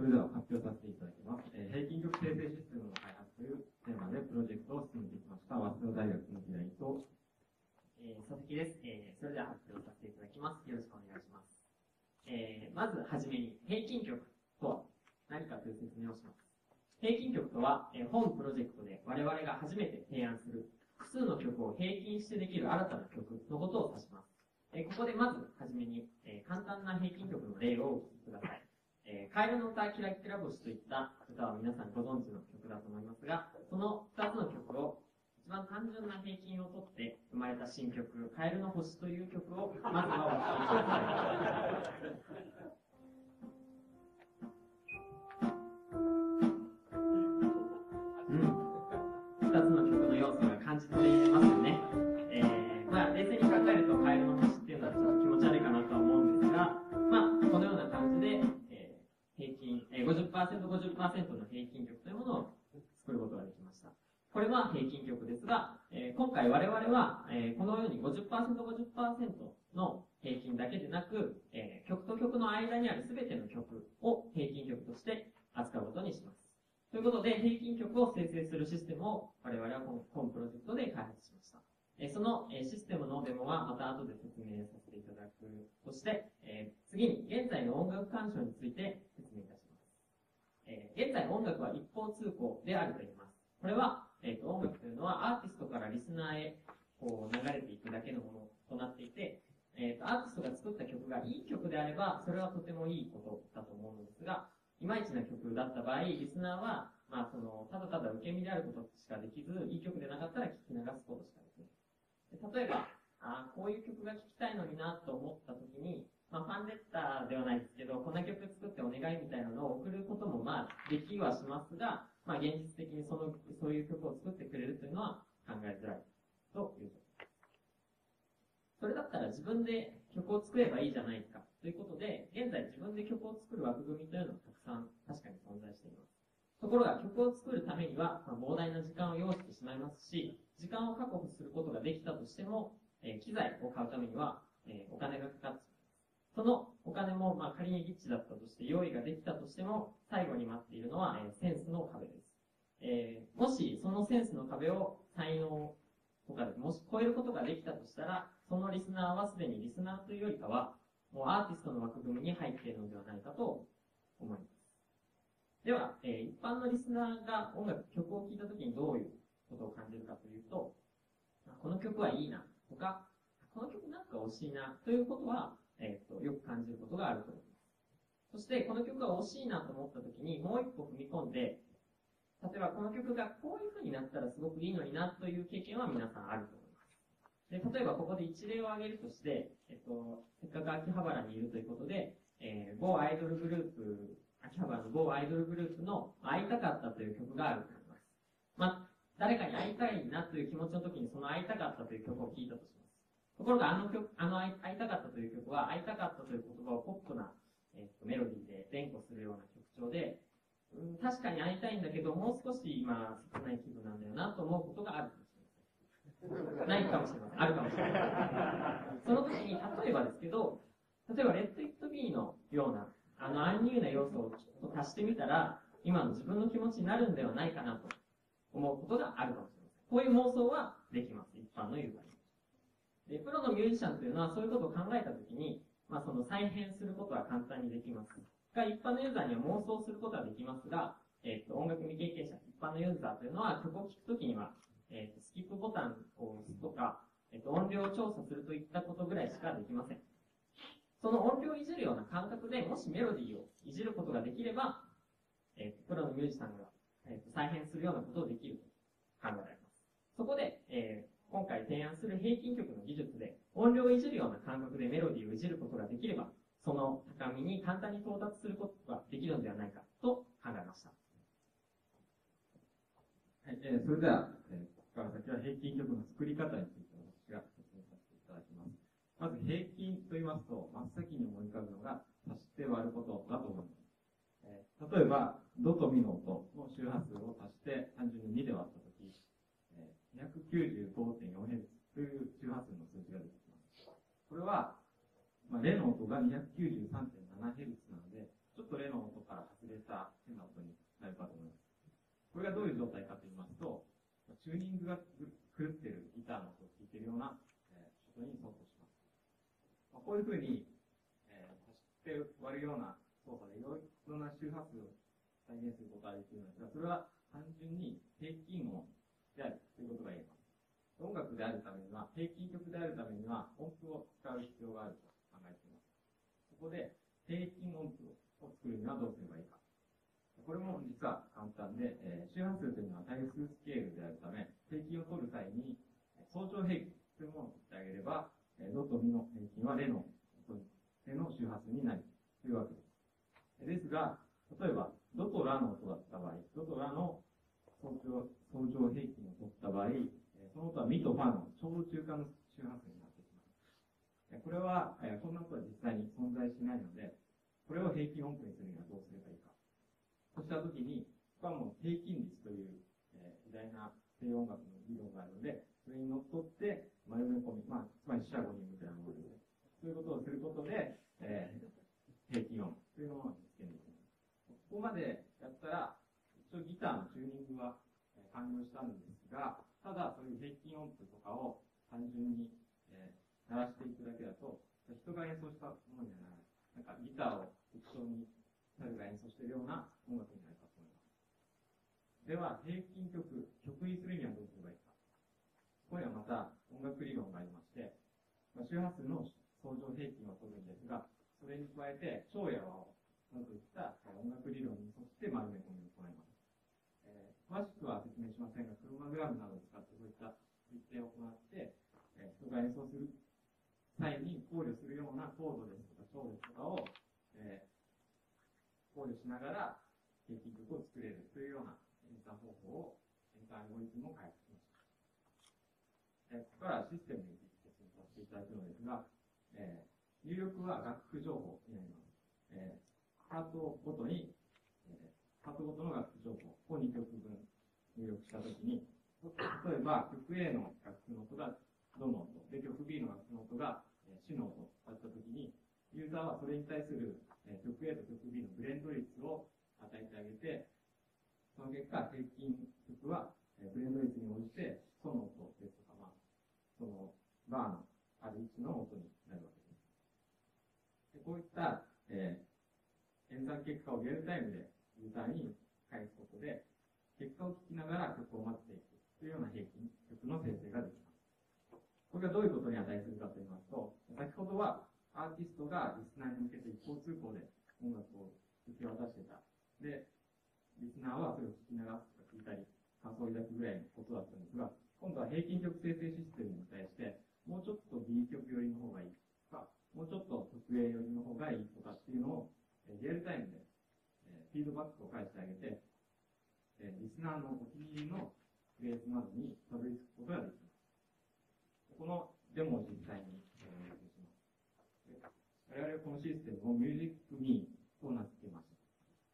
それでは発表させていただきます。平均曲生成システムの開発というテーマでプロジェクトを進めてきました早稲田大学の平井と、 佐々木です。それでは発表させていただきます。よろしくお願いします。まずはじめに平均曲とは何かという説明をします。平均曲とは、本プロジェクトで我々が初めて提案する複数の曲を平均してできる新たな曲のことを指します。ここでまずはじめに、簡単な平均曲の例をお聞きください。カエルの歌キラキラ星といった歌は皆さんご存知の曲だと思いますが、その2つの曲を一番単純な平均をとって生まれた新曲、カエルの星という曲をまずはお聴きください。2つの曲の要素が感じていますよね。冷静に考えるとカエルの星っていうのはちょっと気持ち悪いかなとは思うんですが、このような感じで、平均、50%、50% の平均曲というものを作ることができました。これは平均曲ですが、今回我々は、このように 50%、50% の平均だけでなく、曲と曲の間にある全ての曲を平均曲として扱うことにします。ということで、平均曲を生成するシステムを我々は本プロジェクトで開発しました。そのシステムのデモはまた後で説明させていただくとして、次に現在の音楽鑑賞について説明いたします。現在音楽は一方通行であると言います。これは、音楽というのはアーティストからリスナーへこう流れていくだけのものとなっていて、アーティストが作った曲がいい曲であれば、それはとてもいいことだと思うのですが、いまいちな曲だった場合、リスナーは、ただただ受け身であることしかできず、いい曲でなかったら聴き流すことしかできない。例えば、こういう曲が聴きたいのになと思ったときに、ファンレターではないですけど、こんな曲作ってお願いみたいなのを送ることもできはしますが、現実的にそういう曲を作ってくれるというのは考えづらいということです。それだったら自分で曲を作ればいいじゃないかということで、現在自分で曲を作る枠組みというのがたくさん確かに存在しています。ところが曲を作るためには、膨大な時間を要してしまいますし、時間を確保することができたとしても、機材を買うためには、お金がかかってしまいます。そのお金も、仮にリッチだったとして、用意ができたとしても、最後に待っているのは、センスの壁です。もし、そのセンスの壁を才能とかでもし超えることができたとしたら、そのリスナーはすでにリスナーというよりかは、もうアーティストの枠組みに入っているのではないかと思います。では、一般のリスナーが曲を聴いたときにどういうことを感じるかというと、この曲はいいなとか、この曲なんか惜しいなということは、よく感じることがあると思います。そして、この曲が惜しいなと思ったときに、もう一歩踏み込んで、例えばこの曲がこういう風になったらすごくいいのになという経験は皆さんあると思います。で、例えばここで一例を挙げるとして、せっかく秋葉原にいるということで、某アイドルグループ、秋葉原の某アイドルグループの会いたかったという曲があると思います。誰かに会いたいなという気持ちの時にその会いたかったという曲を聴いたとします。ところが会いたかったという曲は、会いたかったという言葉をポップな、メロディーで連呼するような曲調で、確かに会いたいんだけど、もう少し今、切ない気分なんだよなと思うことがあるかもしれません。ないかもしれません。あるかもしれません。その時に、例えばですけど、例えば、レッド・イット・ビーのような、アンニューな要素をちょっと足してみたら、今の自分の気持ちになるんではないかなと思うことがあるかもしれません。こういう妄想はできます。一般のユーザーに。で、プロのミュージシャンというのはそういうことを考えたときに、その再編することは簡単にできます。が、一般のユーザーには妄想することはできますが、音楽未経験者、一般のユーザーというのは曲を聴くときには、スキップボタンを押すとか、音量を調査するといったことぐらいしかできません。その音量をいじるような感覚で、もしメロディーをいじることができれば、プロのミュージシャンが、再編するようなことをできると考えられます。そこで、今回提案する平均曲の技術で、音量をいじるような感覚でメロディーをいじることができれば、その高みに簡単に到達することができるのではないかと考えました。 はい、それでは、ここから先は平均曲の作り方について私が説明させていただきます。まず平均と言いますと、真っ先に思い浮かぶのが足して割ることだと思います。例えば、ドとミの音の周波数を足して単純に2で割ったとき、295.4Hz という周波数の数字が出てきます。これは、レの音が 293.7Hz なので、ちょっとレの音から外れた楽であるためには、平均曲であるためには、音符を使う必要があると考えています。そこで、平均音符を作るにはどうすればいいか。これも実は簡単で、周波数というのは対数スケールであるため、平均を取る際に、相乗平均というものを取ってあげれば、ドとミの平均はレの周波数になるというわけです。ですが、例えば、ドとラの音だった場合、ドとラの相乗平均を取った場合、その音はミとファのちょうど中間の周波数になってしまう。これは、こんな音は実際に存在しないので、これを平均音符にするにはどうすればいいか。そうしたときに、ここはもう平均率という、偉大な西洋音楽の理論があるので、それにのっとって丸め込み、つまり四捨五入みたいなものですね。そういうことをすることで、平均音というものを実現できます。ここまでやったら、一応ギターのチューニングは完了したんですが、ただそういう平均音符とかを単純に、鳴らしていくだけだと、人が演奏したものにはならない。なんかギターを適当に誰が演奏しているような音楽になるかと思います。では、平均曲にするにはどうすればいいか。ここにはまた音楽理論がありまして、周波数の相乗平均を取るんですが、それに加えて、超や和をなどといった音楽理論に沿って丸め込みを行います。詳しくは説明しませんが、クロマグラムなどを使ってそういった設定を行って、人が演奏する際に考慮するようなコードですとか超ですとかを、考慮しながら平均曲を作れるというような演算方法を、演算アルゴリズムを開発しました。ここからシステムについて説明させていただくのですが、入力は楽譜情報になります。パートごとの楽譜情報を2曲分入力したときに、例えば曲 A の楽譜の音がドの音、で曲 B の楽譜の音がシの音だったときに、ユーザーはそれに対する曲 A と曲 B のブレンド率を与えてあげて、その結果、平均曲はブレンド率に応じて、ソの音ですとか、そのバーのある位置の音になるわけです。でこういった、演算結果をリアルタイムでユーザーに返すことで、結果を聞きながら曲を待っていくというような平均曲の生成ができます。これがどういうことに値するかと言いますと、先ほどはアーティストがリスナーに向けて一方通行で音楽を受け渡してた。で、リスナーはそれを聞き流すとか聞いたり、感想を抱くぐらいのことだったんですが、今度は平均曲生成システムに対して、もうちょっと B 曲寄りの方がいいとか、もうちょっと特 A 寄りの方がいいとかっていうのを、リアルタイムで、フィードバックを返してあげて、リスナーのお気に入りのフレーズなどにたどり着くことができます。このデモを実際にお見せします。我々はこのシステムを MusicMe と名付けました。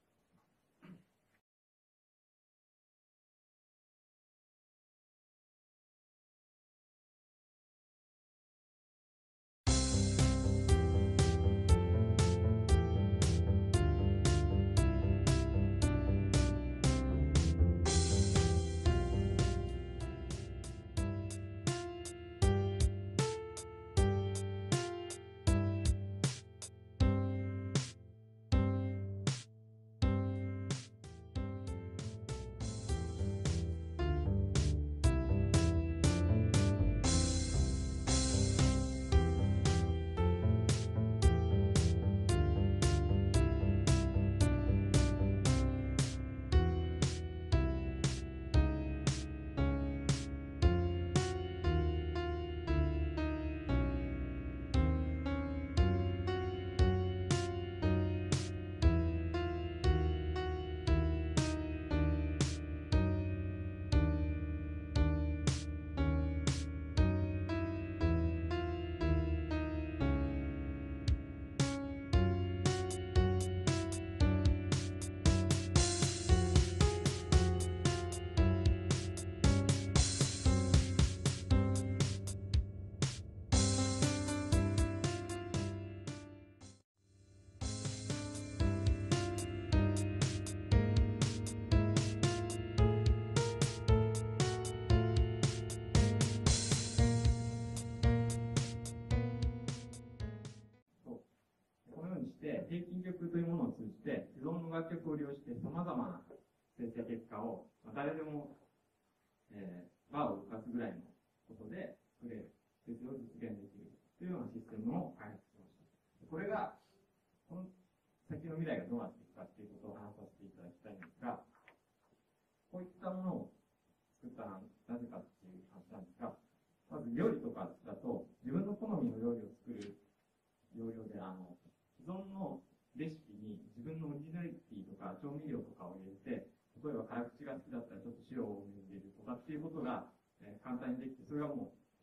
このようにして平均曲というものを通じて既存の楽曲を利用して様々な生成結果を誰でも、バーを動かすぐらいのことで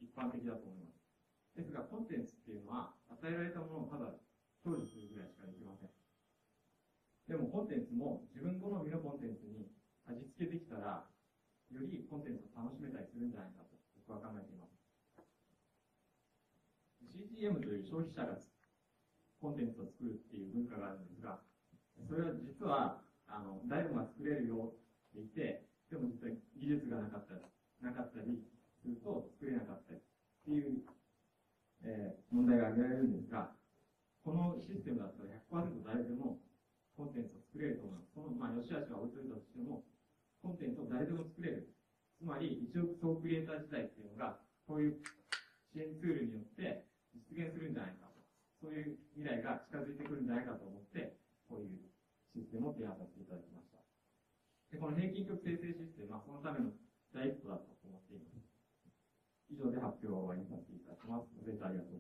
一般的だと思います。ですが、コンテンツっていうのは、与えられたものをただ享受するぐらいしかできません。でも、コンテンツも自分好みのコンテンツに味付けできたら、よりコンテンツを楽しめたりするんじゃないかと僕は考えています。CGM という消費者がコンテンツを作るっていう文化があるんですが、それは実は、誰もが作れるよって言って、でも実は技術がなかったりすると作れなかったりっていう、問題が挙げられるんですが、このシステムだったら 100% 誰でもコンテンツを作れると思います。その、良し悪しは置いといたとしても、コンテンツを誰でも作れる。つまり、一億総クリエイター時代っていうのが、こういう支援ツールによって実現するんじゃないかと。そういう未来が近づいてくるんじゃないかと思って、こういうシステムを提案させていただきました。で、この平均曲生成システムはそのための第一歩だと思っています。以上で発表を終わりにさせていただきます。ご清聴ありがとうございます。